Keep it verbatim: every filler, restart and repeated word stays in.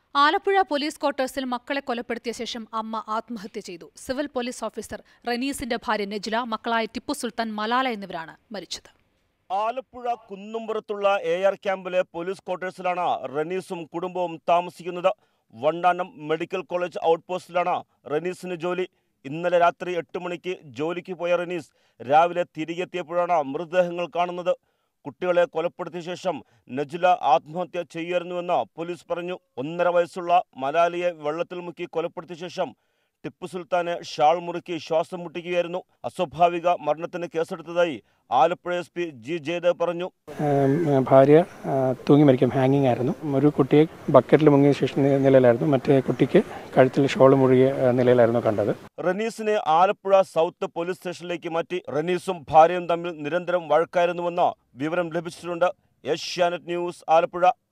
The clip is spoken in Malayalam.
ആലപ്പുഴ പോലീസ് ക്വാർട്ടേഴ്സിൽ മക്കളെ കൊലപ്പെടുത്തിയ ശേഷം അമ്മ ആത്മഹത്യ ചെയ്തു. സിവിൽ പോലീസ് ഓഫീസർ റനീസിന്റെ ഭാര്യ നജ്ല, മക്കളായ ടിപ്പു സുൽത്താൻ, മലാല എന്നിവരാണ് മരിച്ചത്. ആലപ്പുഴ കുന്നുംപുറത്തുള്ള എ ആർ ക്യാമ്പിലെ പോലീസ് ക്വാർട്ടേഴ്സിലാണ് റനീസും കുടുംബവും താമസിക്കുന്നത്. വണ്ടാനം മെഡിക്കൽ കോളേജ് ഔട്ട് പോസ്റ്റിലാണ് റനീസിന് ജോലി. ഇന്നലെ രാത്രി എട്ട് മണിക്ക് ജോലിക്ക് പോയ റനീസ് രാവിലെ തിരികെ എത്തിയപ്പോഴാണ് മൃതദേഹങ്ങൾ കാണുന്നത്. കുട്ടികളെ കൊലപ്പെടുത്തിയ ശേഷം നജ്ല ആത്മഹത്യ ചെയ്യുമായിരുന്നുവെന്ന് പോലീസ് പറഞ്ഞു. ഒന്നര വയസ്സുള്ള മലാലിയെ വെള്ളത്തിൽ മുക്കി കൊലപ്പെടുത്തിയ ശേഷം ടിപ്പു സുൽത്താനെ ഷാൾ മുറുക്കി ശ്വാസം മുട്ടിക്കുകയായിരുന്നു. അസ്വാഭാവിക മരണത്തിന് കേസെടുത്തതായി Alappuzha S P G Jayadev പറഞ്ഞു. ഭാര്യ തൂങ്ങി മരിക്കും, ഹാങ്ങിങ് ആയിരുന്നു. ഒരു കുട്ടിയെ ബക്കറ്റിൽ മുങ്ങിയ ശേഷം നിലയിലായിരുന്നു, മറ്റേ കുട്ടിക്ക് കഴുത്തിൽ ഷോൾ മുഴുകിയ നിലയിലായിരുന്നു കണ്ടത്. റനീസിനെ ആലപ്പുഴ സൗത്ത് പോലീസ് സ്റ്റേഷനിലേക്ക് മാറ്റി. റനീസും ഭാര്യയും തമ്മിൽ നിരന്തരം വഴക്കായിരുന്നുവെന്ന് വിവരം ലഭിച്ചിട്ടുണ്ട്. ഏഷ്യാനെറ്റ് ന്യൂസ്, ആലപ്പുഴ.